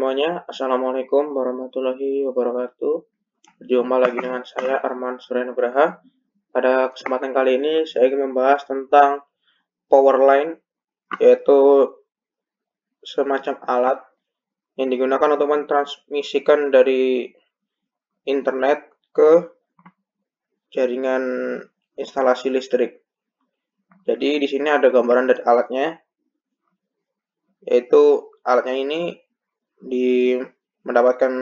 semuanya, Assalamualaikum warahmatullahi wabarakatuh. Berjumpa lagi dengan saya Arman Suryanugraha. Pada kesempatan kali ini saya ingin membahas tentang power line, yaitu semacam alat yang digunakan untuk mentransmisikan dari internet ke jaringan instalasi listrik. Jadi di sini ada gambaran dari alatnya, yaitu alatnya ini mendapatkan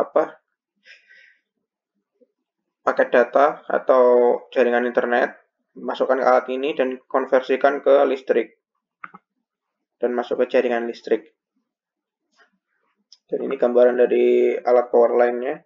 paket data atau jaringan internet, masukkan ke alat ini dan konversikan ke listrik dan masuk ke jaringan listrik. Dan ini gambaran dari alat power line-nya.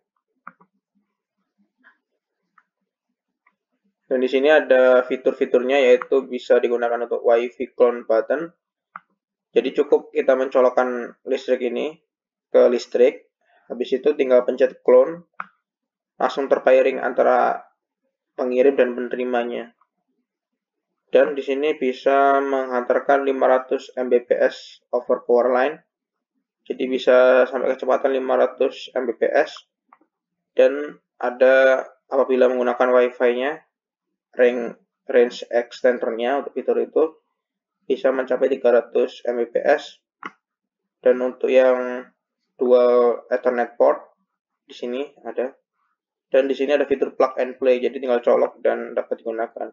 Dan di sini ada fitur-fiturnya, yaitu bisa digunakan untuk WiFi clone button. Jadi cukup kita mencolokkan listrik ini ke listrik, habis itu tinggal pencet clone, langsung terpairing antara pengirim dan penerimanya. Dan di sini bisa menghantarkan 500 Mbps over power line. Jadi bisa sampai kecepatan 500 Mbps. Dan ada apabila menggunakan Wi-Fi-nya, range extendernya untuk fitur itu bisa mencapai 300 Mbps. Dan untuk yang dual Ethernet port di sini ada. Dan di sini ada fitur plug and play, jadi tinggal colok dan dapat digunakan.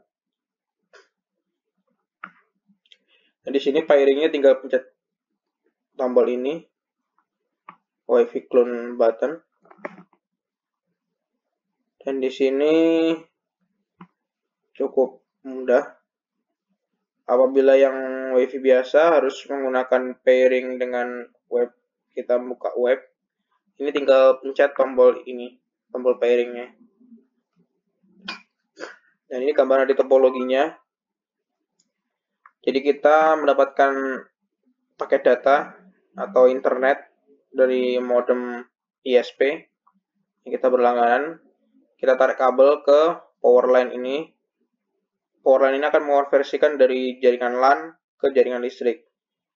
Dan di sini pairingnya tinggal pencet tombol ini, WiFi clone button. Dan di sini cukup mudah. Apabila yang WiFi biasa harus menggunakan pairing dengan web, kita buka web. Ini tinggal pencet tombol ini, tombol pairingnya. Dan ini gambaran di topologinya. Jadi kita mendapatkan paket data atau internet dari modem ISP yang kita berlangganan. Kita tarik kabel ke power line ini. Power line ini akan mengonversikan dari jaringan LAN ke jaringan listrik.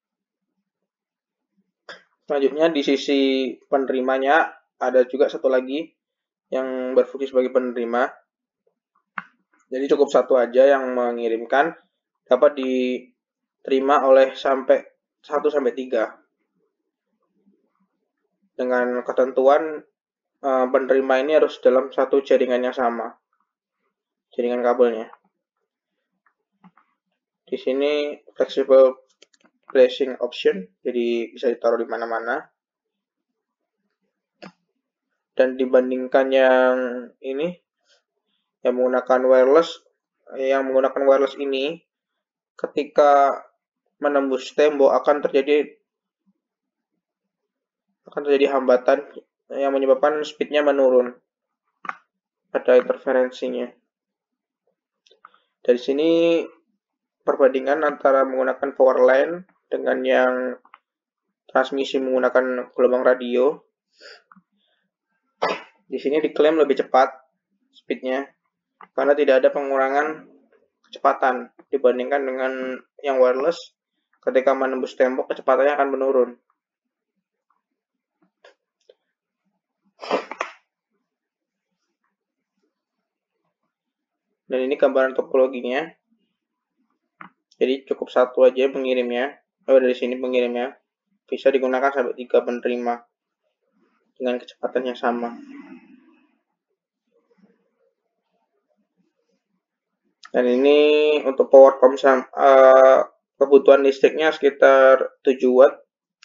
Selanjutnya di sisi penerimanya ada juga satu lagi yang berfungsi sebagai penerima. Jadi cukup satu aja yang mengirimkan, dapat diterima oleh 1-3. Dengan ketentuan penerima ini harus dalam satu jaringan yang sama, jaringan kabelnya. Di sini flexible placing option, jadi bisa ditaruh di mana-mana. Dan dibandingkan yang ini, yang menggunakan wireless ini, ketika menembus tembok akan terjadi hambatan yang menyebabkan speednya menurun pada interferensinya. Dari sini perbandingan antara menggunakan power line dengan yang transmisi menggunakan gelombang radio. Di sini diklaim lebih cepat speednya karena tidak ada pengurangan kecepatan dibandingkan dengan yang wireless. Ketika menembus tembok, kecepatannya akan menurun. Dan ini gambaran topologinya. Jadi cukup satu aja pengirimnya. Dari sini pengirimnya bisa digunakan sampai 3 penerima dengan kecepatan yang sama. Dan ini untuk power kebutuhan listriknya sekitar 7 watt.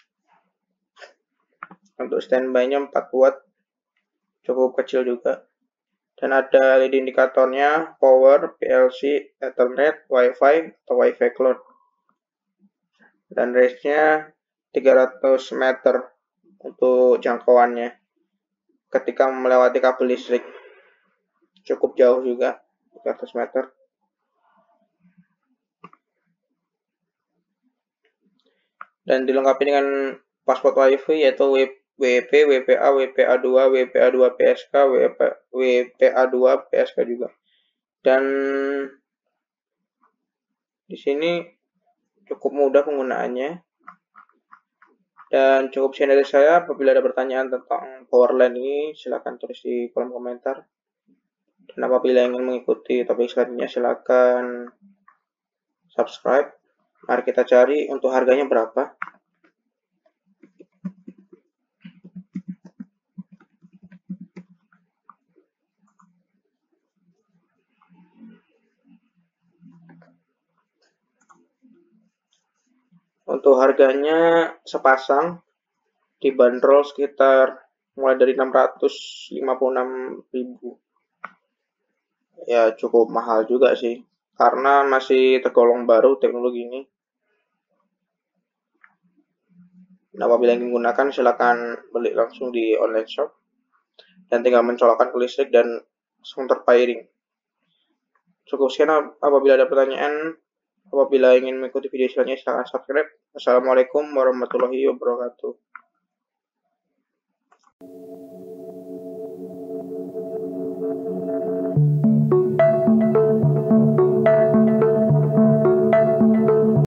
Untuk standby-nya 4 watt. Cukup kecil juga. Dan ada LED indikatornya, power, PLC, Ethernet, Wi-Fi, atau Wi-Fi clone. Dan range-nya 300 meter untuk jangkauannya ketika melewati kabel listrik. Cukup jauh juga, 300 meter. Dan dilengkapi dengan password Wi-Fi, yaitu WP, WPA, WPA2, WPA2 PSK, WPA2 PSK juga. Dan di sini cukup mudah penggunaannya. Dan cukup sekian dari saya. Apabila ada pertanyaan tentang Powerline ini, silahkan tulis di kolom komentar. Dan apabila ingin mengikuti topik selanjutnya, silahkan subscribe. Mari kita cari untuk harganya berapa. Untuk harganya sepasang dibanderol sekitar mulai dari 656.000. Ya cukup mahal juga sih, karena masih tergolong baru teknologi ini. Nah, apabila ingin menggunakan silakan beli langsung di online shop dan tinggal mencolokkan ke listrik dan langsung terpairing. Cukup sekian. Apabila ada pertanyaan, apabila ingin mengikuti video selanjutnya silahkan subscribe. Assalamualaikum warahmatullahi wabarakatuh.